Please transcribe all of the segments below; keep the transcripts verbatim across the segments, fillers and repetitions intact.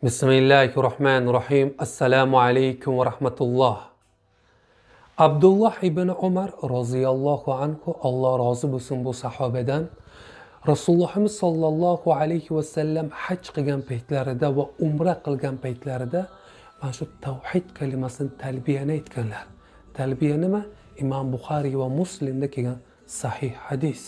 Bismillahirrahmanirrahim. Assalomu alaykum va rahmatulloh. Abdulloh ibn Umar roziyallohu anhu, Alloh rozi bo'lsin bu sahobadan, Rasulullohimiz sollallohu alayhi va sallam haj qilgan paytlarida va umra qilgan paytlarida mana shu tavhid kalimasini talbiyani aytganlar. Talbiya nima? Imom Buxoriy va Muslimda kelgan sahih hadis.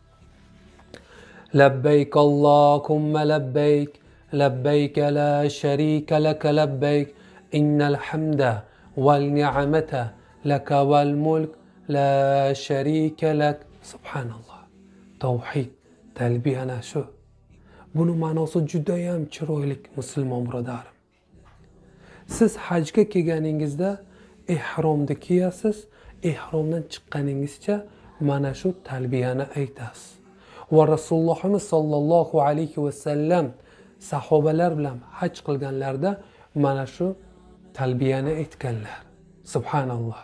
Labbayk Allohumma labbayk لبيك لا شريك لك لبيك إن الحمد والنعمة لك والملك لا شريك لك. Subhanallah. Tavhid, talbiya ana shu. Buni ma'nosi juda ham chiroyli musulmon birodarim. Siz hajga kelganingizda ihromni kiyasiz, ihromdan chiqqaningizcha mana shu talbiyani aytasiz. Va Rasulullohimiz sollallohu alayhi va sallam sahobalar bilan haj qilganlarda mana shu talbiyani aytganlar. Subhanalloh.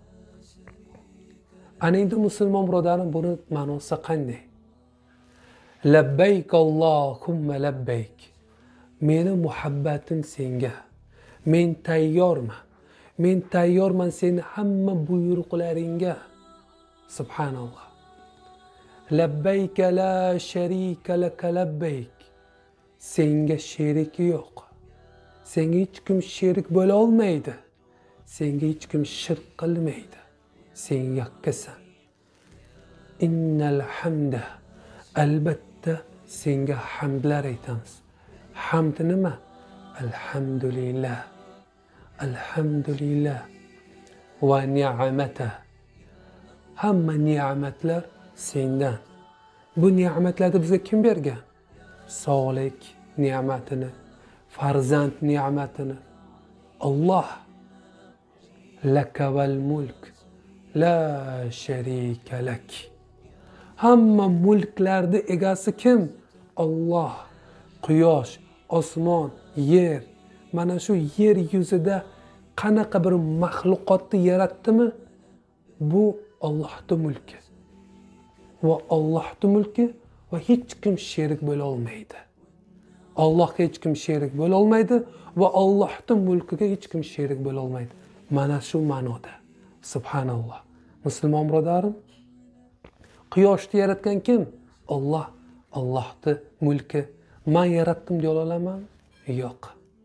Ana endi musulmon birodarim, buni ma'nosi qanday? Labbayk Allohumma labbayk. Meni muhabbatim senga. Men tayyorman. Men tayyorman seni hamma buyruqlaringga. Subhanalloh. Labbayk la sharika lak labbayk. Senga sherik yo'q. Senga hech kim sherik bo'la olmaydi. Senga hech kim shirk qilmaydi. Sen yakkasan. Innal hamda. Albatta senga hamdlar aytamiz. Hamd nima? Alhamdulillah. Alhamdulillah. Va ni'mata. Hamma ne'matlar sendan. Bu ne'matlarni bizga kim bergan? Sog'lik ne'matini, farzand ne'matini Alloh. Laka val mulk la sharika lak. Hamma mulklarning egasi kim? Alloh. Quyosh, osmon, yer. Mana shu yer yuzida qanaqa bir maxluqotni yaratdimi? Bu Allohning mulki. Va Allohning mulki va hech kim sherik bo'la olmaydi. Allohga hech kim sherik bo'la olmaydi va Allohning mulkiga hech kim sherik bo'la olmaydi. Mana shu ma'noda. Subhanalloh. Musulmon birodarim, quyoshni yaratgan kim? Alloh. Allohning mulki. Men yaratdim deya olaman? Yo'q.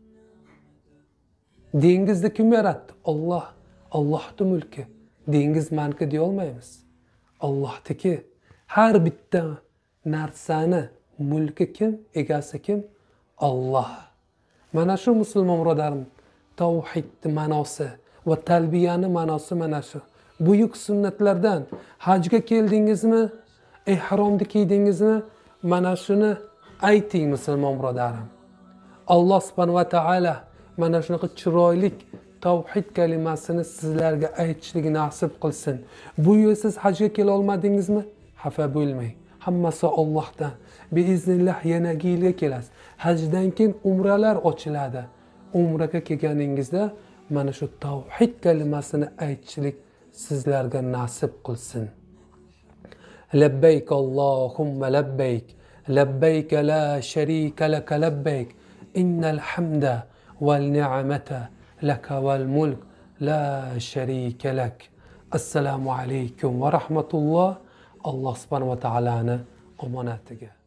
Dengizni kim yaratdi? Alloh. Allohning mulki. Dengiz meniki deya olmaymiz. Allohniki. Har bitta narsani mulki kim? Egasi kim? Alloh. Mana shu musulmon birodarim, tavhidning ma'nosi va talbiyani ma'nosi mana shu. Buyuk sunnatlardan hajga keldingizmi? Ihromni kiydingizmi? Mana shuni ayting musulmon birodarim. Alloh subhanahu va taolo mana shunaqa chiroyli tavhid kalimasini sizlarga aytishlikni nasib qilsin. Bu yil siz hajga kela olmadingizmi? Xafa bo'lmang. Hammasi Allohdan. Biiznillah yanagi yilga kelasiz. Hajdan keyin umralar ochiladi. Umraga kelganingizda mana shu tavhid kalimasini aytishlik sizlarga nasib qilsin. Labbayk Allohumma labbayk. Labbayk la sharika lak labbayk. Innal hamda wal ni'mata laka wal mulk la sharika lak. Assalomu alaykum va rahmatulloh. Alloh subhanahu va taolani omonatiga.